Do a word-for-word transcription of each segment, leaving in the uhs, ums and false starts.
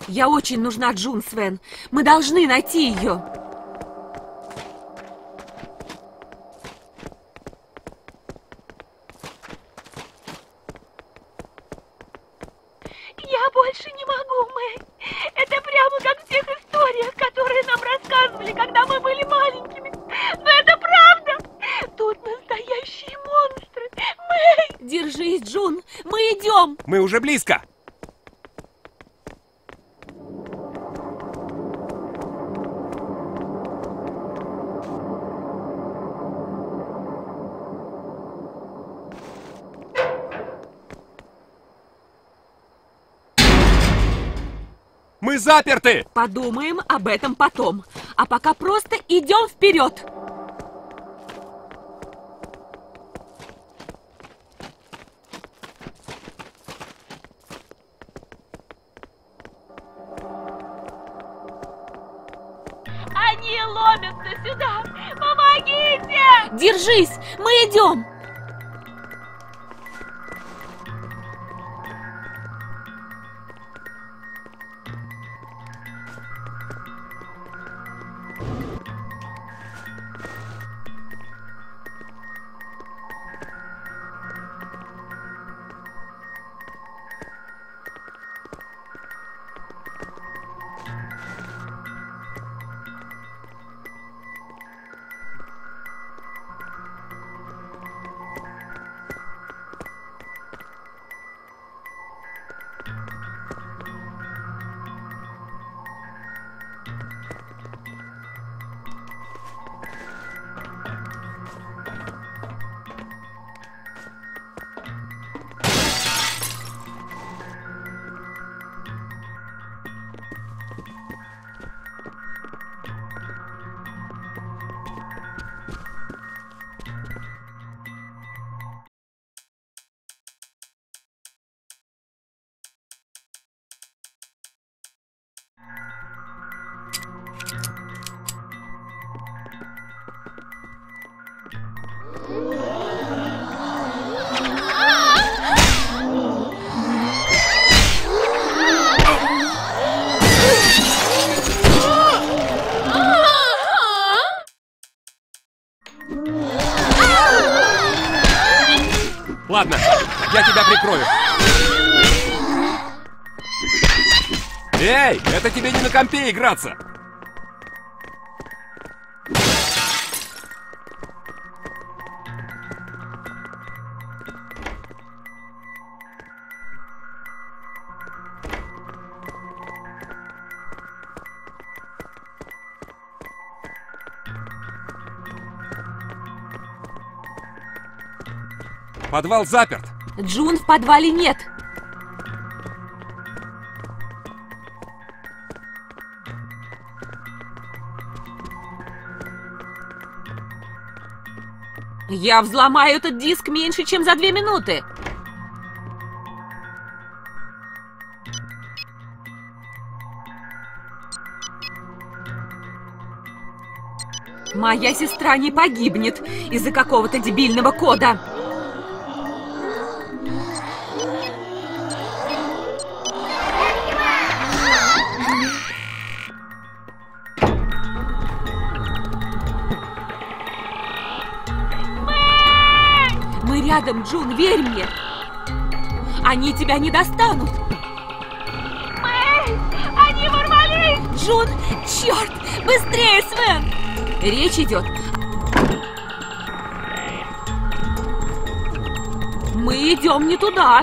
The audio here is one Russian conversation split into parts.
Я очень нужна Джун, Свен. Мы должны найти ее. Я больше не могу, Мэй. Это прямо как в тех историях, которые нам рассказывали, когда мы были маленькими. Но это правда. Тут настоящие монстры. Мэй! Держись, Джун. Мы идем. Мы уже близко. Мы заперты! Подумаем об этом потом. А пока просто идем вперед. Они ломятся сюда. Помогите! Держись, мы идем. Ладно, я тебя прикрою. Эй, это тебе не на компе играться. Подвал заперт. Джун в подвале нет. Я взломаю этот диск меньше, чем за две минуты. Моя сестра не погибнет из-за какого-то дебильного кода. Мы рядом, Джун, верь мне. Они тебя не достанут. Мэй! Они ворвались! Джун, черт! Быстрее, Свен! Речь идет. Мы идем не туда.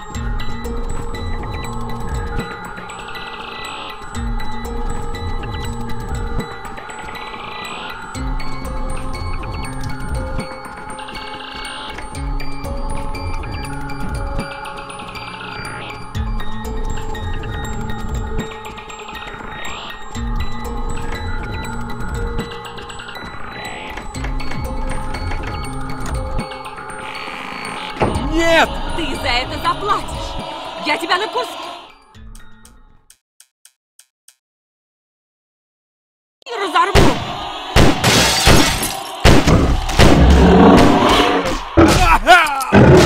Нет! Ты за это заплатишь! Я тебя на куски разорву!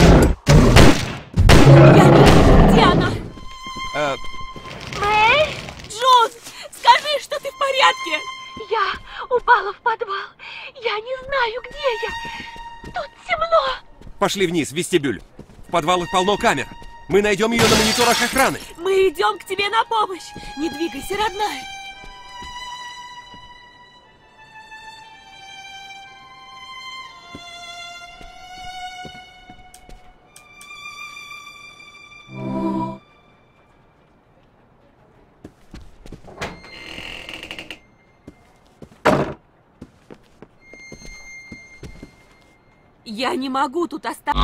Я не вижу, где она? Э, Мэй! упала в подвал. Я не знаю, где я. Тут темно. Пошли вниз, в вестибюль. В подвалах полно камер. Мы найдем ее на мониторах охраны. Мы идем к тебе на помощь. Не двигайся, родная. Я не могу тут остаться.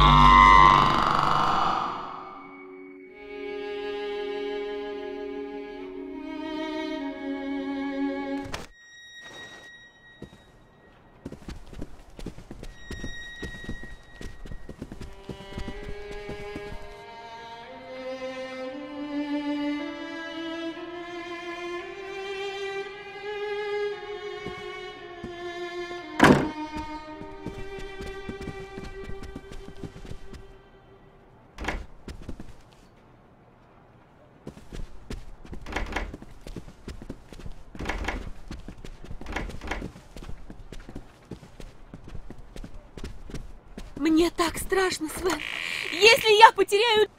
Мне так страшно, Свен. Если я потеряю...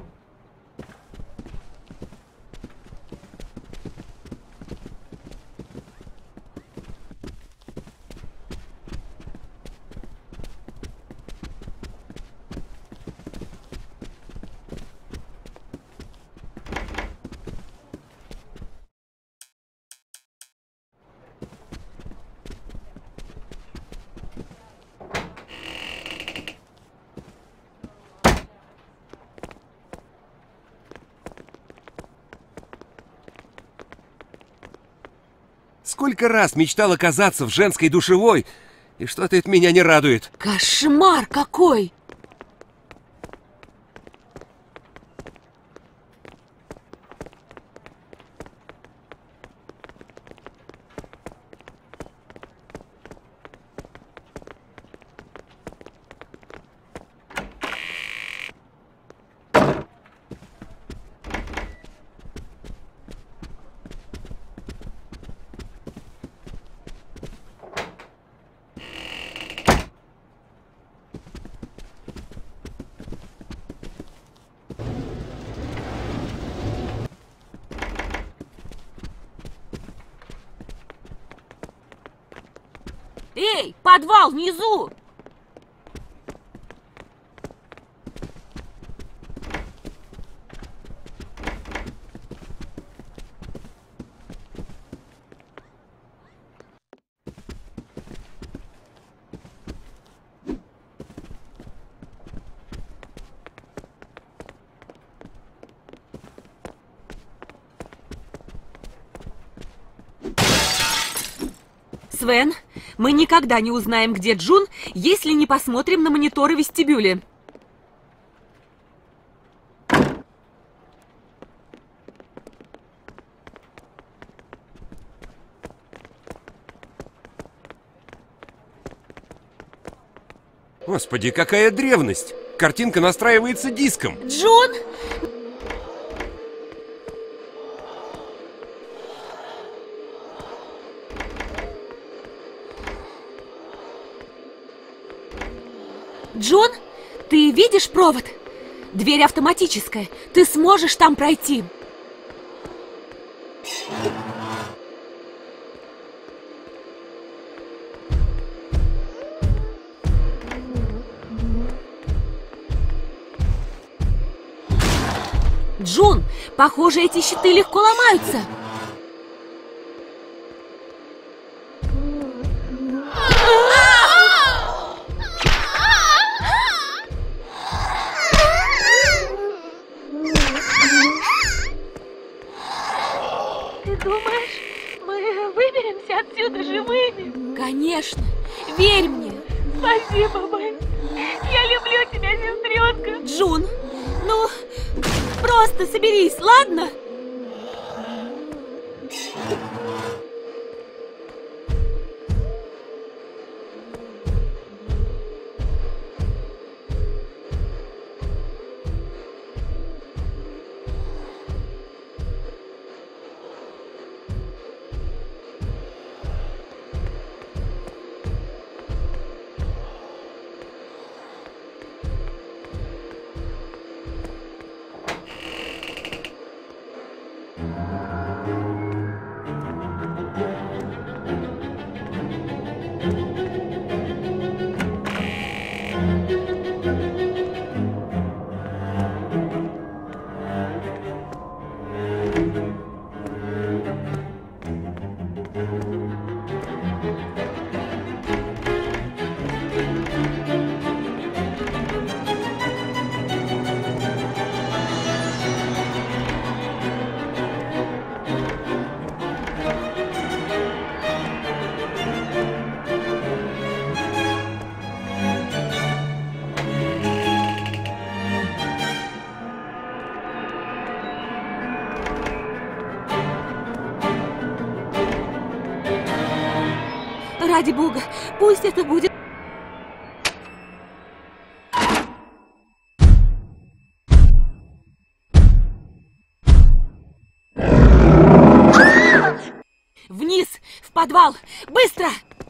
Сколько раз мечтал оказаться в женской душевой, и что-то это меня не радует. Кошмар какой! Эй, подвал внизу! Свен, мы никогда не узнаем, где Джун, если не посмотрим на мониторы вестибюля. Господи, какая древность! Картинка настраивается диском. Джун! Джун, ты видишь провод? Дверь автоматическая. Ты сможешь там пройти. Джун, похоже, эти щиты легко ломаются. Ты думаешь, мы выберемся отсюда живыми? Конечно. Верь мне. Спасибо, Мэй. Я люблю тебя, сестренка. Джун, ну, просто соберись, ладно? Ради бога, пусть это будет... Вниз! В подвал! Быстро!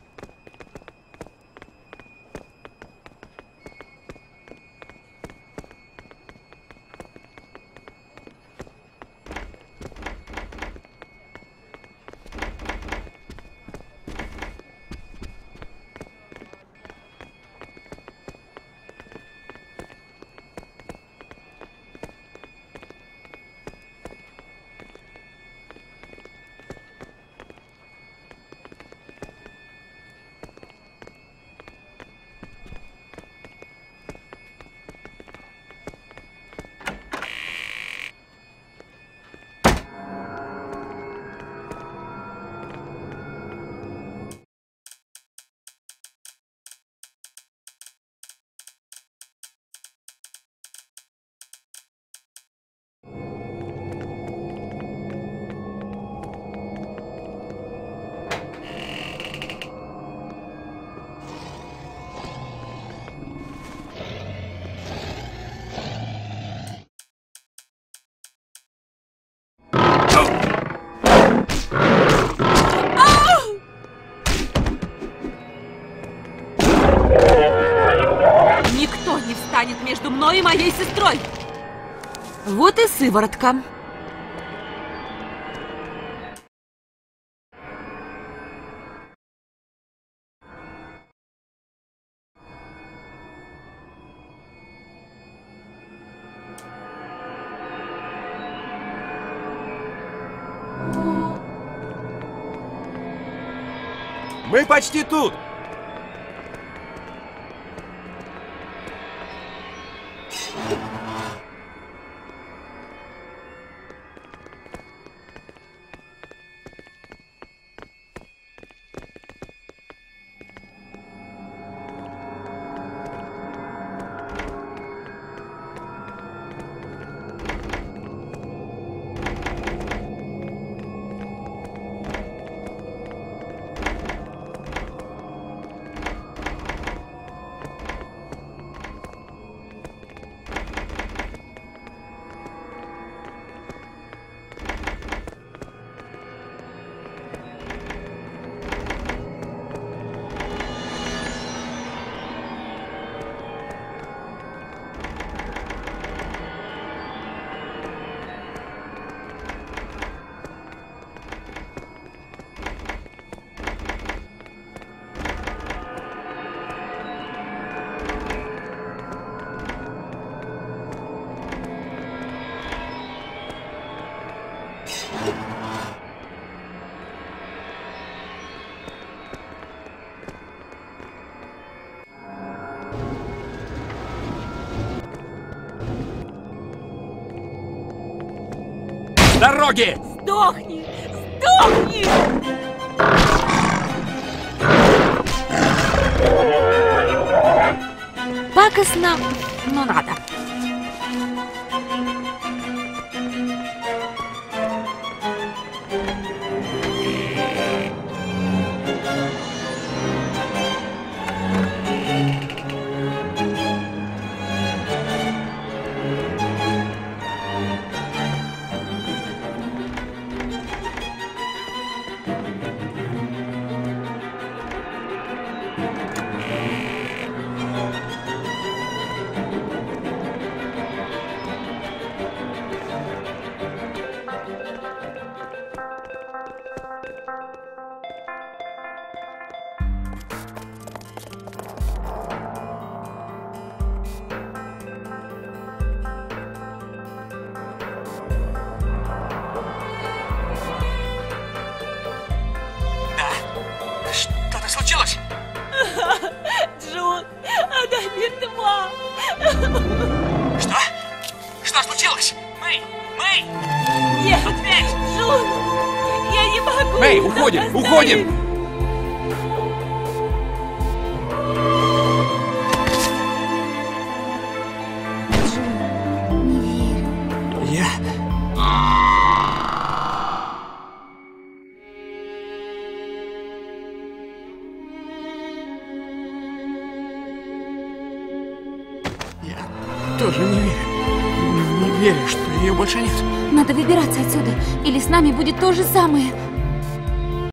Никто не встанет между мной и моей сестрой. Вот и сыворотка. Мы почти тут! С дороги! Сдохни! Сдохни! Пакостно, но надо. Случилось? Джун, она мертва. Что? Что случилось? Мэй! Мэй! Нет, Джун, я не могу. Мэй, уходим, уходим! Джун, не верю. Я... тоже не верю. Не верю, что ее больше нет. Надо выбираться отсюда, или с нами будет то же самое.